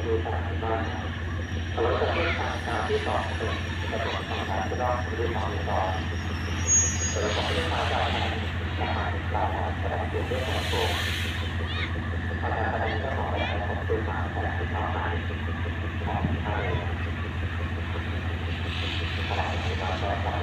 ดูตลาดบ้านแต่ว่าประเทศต่างๆที่สองเป็นระบบทางการที่ต้องดูตามต่อแต่ละประเทศต่างๆทหารกล่าวหาแสดงตัวด้วยของตัวทางการแสดงเรื่องของประชาชนตัวต่างแสดงความหมายของไทยขณะที่การแสดงความ